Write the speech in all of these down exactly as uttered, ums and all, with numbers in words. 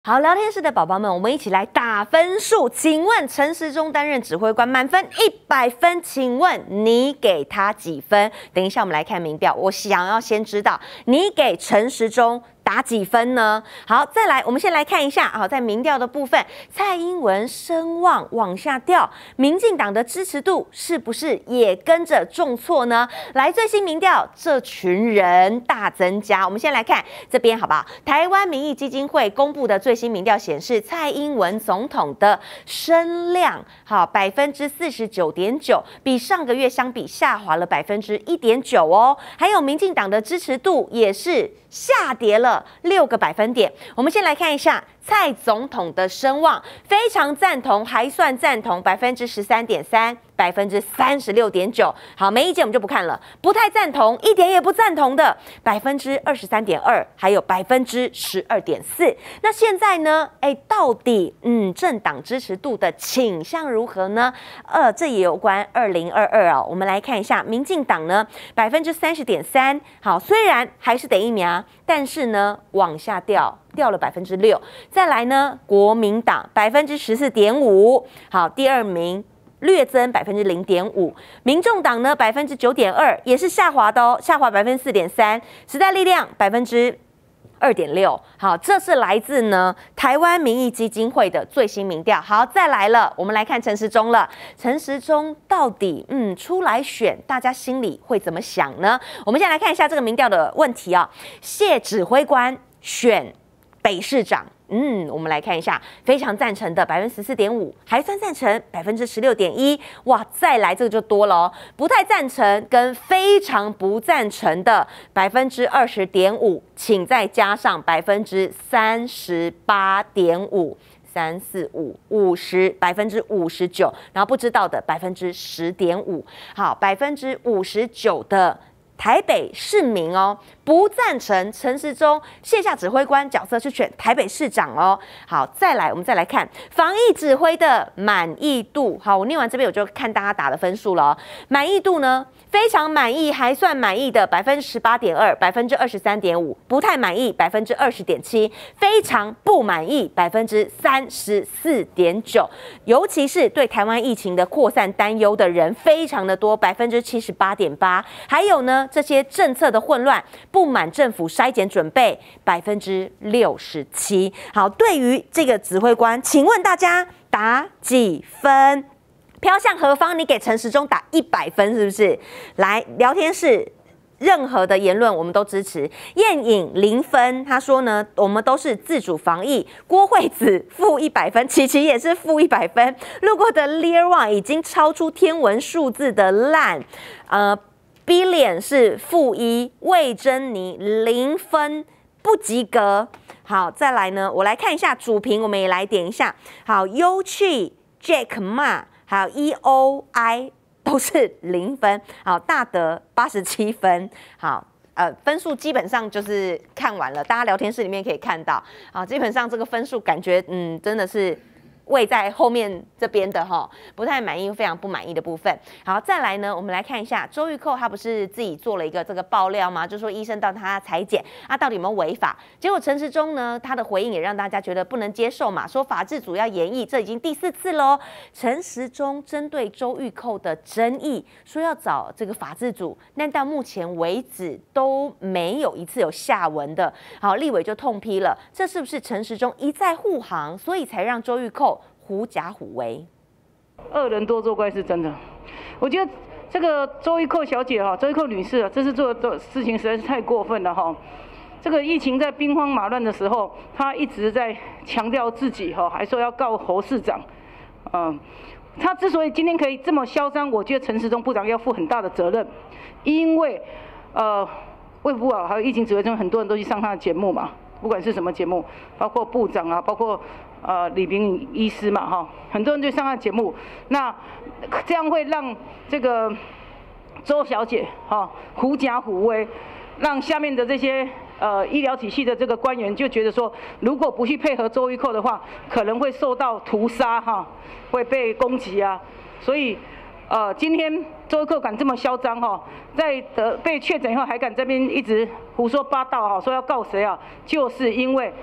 好，聊天室的宝宝们，我们一起来打分数。请问陈时中担任指挥官，满分一百分，请问你给他几分？等一下我们来看民调，我想要先知道你给陈时中打几分呢？好，再来，我们先来看一下，好，在民调的部分，蔡英文声望往下掉，民进党的支持度是不是也跟着重挫呢？来，最新民调，这群人大增加。我们先来看这边，好不好？台湾民意基金会公布的最新民调显示，蔡英文总统的声量，好，百分之四十九点九，比上个月相比下滑了百分之一点九哦。还有民进党的支持度也是下跌了六个百分点。我们先来看一下蔡总统的声望，非常赞同，还算赞同，百分之十三点三，百分之三十六点九。好，没意见我们就不看了。不太赞同，一点也不赞同的，百分之二十三点二，还有百分之十二点四。那现在呢？哎，到底嗯，政党支持度的倾向如何呢？呃，这也有关二零二二哦。我们来看一下，民进党呢，百分之三十点三。好，虽然还是得疫苗，但是呢，往下掉。掉了百分之六，再来呢，国民党百分之十四点五，好，第二名略增百分之零点五，民众党呢百分之九点二，也是下滑的哦，下滑百分之四点三，时代力量百分之二点六，好，这是来自呢台湾民意基金会的最新民调。好，再来了，我们来看陈时中了。陈时中到底嗯出来选，大家心里会怎么想呢？我们先来看一下这个民调的问题啊，谢指挥官选北市长，嗯，我们来看一下，非常赞成的百分之十四点五，还算赞成百分之十六点一，哇，再来这个就多了哦，不太赞成跟非常不赞成的百分之二十点五，请再加上百分之三十八点五。三四五五十百分之五十九，然后不知道的百分之十点五，好，百分之五十九的台北市民哦，不赞成陈时中卸下指挥官角色去选台北市长哦。好，再来，我们再来看防疫指挥的满意度。好，我念完这边我就看大家打的分数了哦。满意度呢，非常满意，还算满意的百分之十八点二，百分之二十三点五，不太满意百分之二十点七，非常不满意百分之三十四点九。尤其是对台湾疫情的扩散担忧的人非常的多，百分之七十八点八。还有呢，这些政策的混乱，不满政府筛检准备，百分之六十七。好，对于这个指挥官，请问大家打几分？飘向何方？你给陈时中打一百分是不是？来，聊天室。任何的言论我们都支持。燕颖零分，他说呢，我们都是自主防疫。郭惠子负一百分，琪琪也是负一百分。路过的 Lear One 已经超出天文数字的烂，呃 ，Billion 是负一，魏珍妮零分，不及格。好，再来呢，我来看一下主评，我们也来点一下。好，优趣 Jack Ma 还有 E O I。都是零分，好，大德八十七分，好，呃，分数基本上就是看完了，大家聊天室里面可以看到，好，基本上这个分数感觉，嗯，真的是位在后面这边的哈，不太满意，非常不满意的部分。好，再来呢，我们来看一下周玉蔻，他不是自己做了一个这个爆料吗？就说医生到他裁剪，啊，到底有没有违法？结果陈时中呢，他的回应也让大家觉得不能接受嘛，说法制组要研议，这已经第四次喽。陈时中针对周玉蔻的争议，说要找这个法制组，但到目前为止都没有一次有下文的。好，立委就痛批了，这是不是陈时中一再护航，所以才让周玉蔻狐假虎威？ 恶人多作怪是真的。我觉得这个周玉蔻小姐哈，周玉蔻女士啊，这次做的事情实在是太过分了哈。这个疫情在兵荒马乱的时候，她一直在强调自己哈，还说要告侯市长。嗯，她之所以今天可以这么嚣张，我觉得陈时中部长要负很大的责任，因为呃，卫福部啊，还有疫情指挥中很多人都去上他的节目嘛，不管是什么节目，包括部长啊，包括。呃，李秉医师嘛，哈，很多人就上他节目，那这样会让这个周小姐哈狐假虎威，让下面的这些呃医疗体系的这个官员就觉得说，如果不去配合周玉蔻的话，可能会受到屠杀哈，会被攻击啊，所以呃，今天周玉蔻敢这么嚣张哈，在得被确诊以后还敢这边一直胡说八道哈，说要告谁啊，就是因为。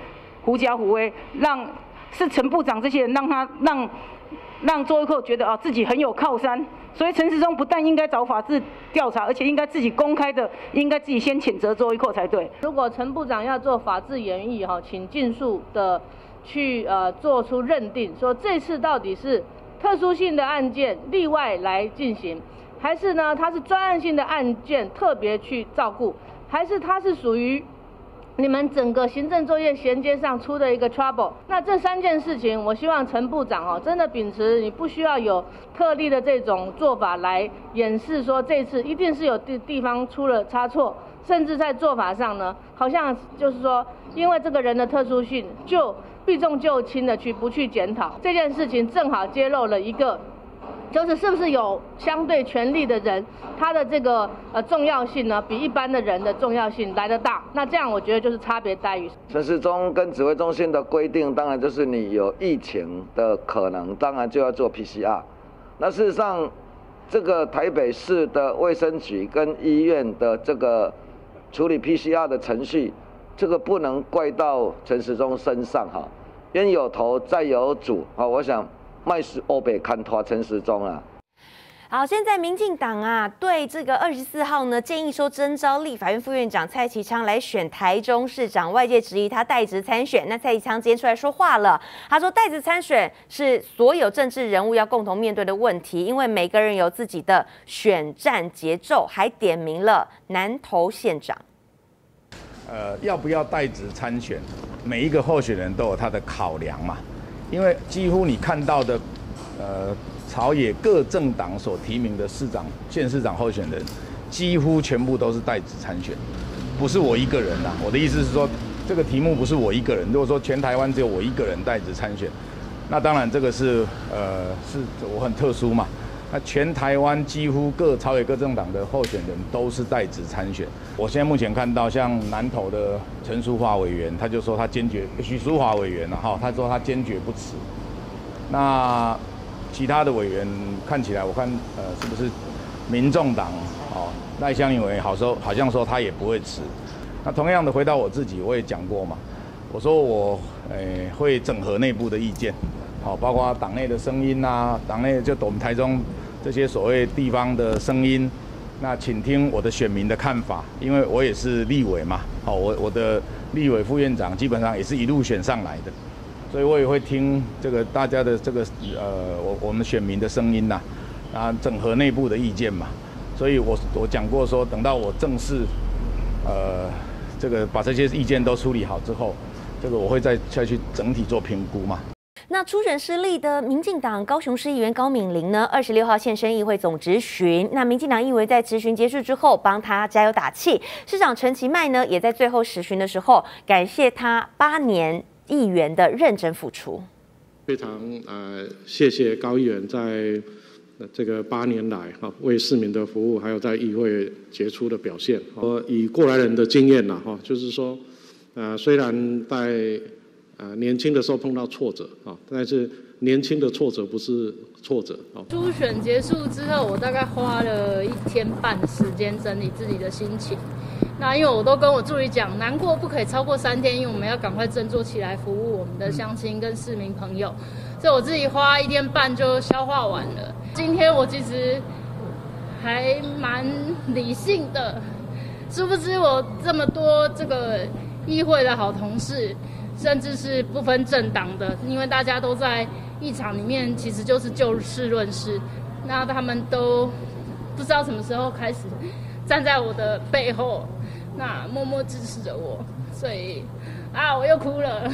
狐假虎威，让是陈部长这些人让他让让周玉蔻觉得啊自己很有靠山。所以陈时中不但应该找法制调查，而且应该自己公开的，应该自己先谴责周玉蔻才对。 如果陈部长要做法制研议哈，请尽速的去呃做出认定，说这次到底是特殊性的案件例外来进行，还是呢它是专案性的案件特别去照顾，还是它是属于你们整个行政作业衔接上出的一个 trouble。 那这三件事情，我希望陈部长哦，真的秉持你不需要有特例的这种做法来掩饰说这次一定是有地地方出了差错，甚至在做法上呢，好像就是说因为这个人的特殊性就避重就轻的去不去检讨这件事情，正好揭露了一个。就是是不是有相对权力的人，他的这个呃重要性呢，比一般的人的重要性来得大？那这样我觉得就是差别待遇。 陈时中跟指挥中心的规定，当然就是你有疫情的可能，当然就要做 P C R。那事实上，这个台北市的卫生局跟医院的这个处理 P C R 的程序，这个不能怪到陈时中身上哈。冤有头债有主啊，我想。卖是欧北看拖陈时中啊。 好，现在民进党啊，对这个二十四号呢，建议说征召立法院副院长蔡其昌来选台中市长，外界质疑他代职参选。那蔡其昌今天出来说话了，他说代职参选是所有政治人物要共同面对的问题，因为每个人有自己的选战节奏，还点名了南投县长。 呃，要不要代职参选，每一个候选人都有他的考量嘛。因为几乎你看到的，呃，朝野各政党所提名的市长、县市长候选人，几乎全部都是代职参选，不是我一个人呐。我的意思是说，这个题目不是我一个人。如果说全台湾只有我一个人代职参选，那当然这个是呃是我很特殊嘛。那全台湾几乎各朝野各政党的候选人都是代职参选。我现在目前看到，像南投的陈淑华委员，他就说他坚决，许淑华委员然后他说他坚决不辞。那其他的委员看起来，我看呃是不是民众党哦赖香吟委员好说好像说他也不会辞。那同样的回到我自己，我也讲过嘛，我说我呃会整合内部的意见，好，包括党内的声音啊，党内就我们台中这些所谓地方的声音。那请听我的选民的看法，因为我也是立委嘛，好，我我的立委副院长基本上也是一路选上来的，所以我也会听这个大家的这个呃我我们选民的声音呐，啊整合内部的意见嘛，所以我我讲过说，等到我正式呃这个把这些意见都处理好之后，这个我会再再去整体做评估嘛。 那初选失利的民进党高雄市议员高敏玲呢，二十六号现身议会总质询。那民进党议员在质询结束之后，帮他加油打气。市长陈其迈呢，也在最后质询的时候，感谢他八年议员的认真付出。 非常呃，谢谢高议员在这个八年来哈为市民的服务，还有在议会杰出的表现。我以过来人的经验呐哈，就是说，呃，虽然在呃，年轻的时候碰到挫折啊，但是年轻的挫折不是挫折啊。 初选结束之后，我大概花了一天半的时间整理自己的心情。那因为我都跟我助理讲，难过不可以超过三天，因为我们要赶快振作起来，服务我们的乡亲跟市民朋友。所以我自己花一天半就消化完了。今天我其实还蛮理性的，殊不知我这么多这个议会的好同事。甚至是不分政党的，因为大家都在议场里面，其实就是就事论事。那他们都不知道什么时候开始站在我的背后，那默默支持着我，所以啊，我又哭了，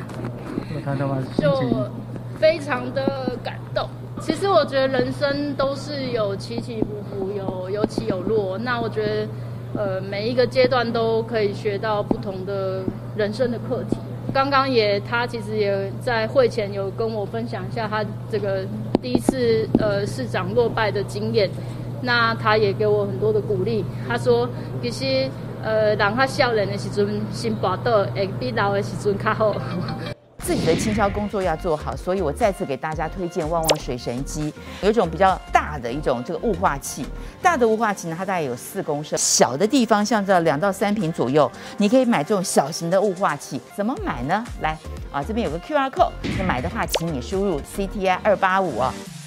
就非常的感动。其实我觉得人生都是有起起伏伏，有有起有落。那我觉得，呃，每一个阶段都可以学到不同的人生的课题。刚刚也，他其实也在会前有跟我分享一下他这个第一次呃市长落败的经验，那他也给我很多的鼓励。他说，其实呃人较少年的时阵，心跋倒会比老的时阵较好。 自己的倾销工作要做好，所以我再次给大家推荐旺旺水神机，有一种比较大大的一种这个雾化器。大的雾化器呢，它大概有四公升，小的地方像这两到三平左右，你可以买这种小型的雾化器。怎么买呢？来啊，这边有个 Q R code， 那买的话，请你输入 C T I 二八五啊。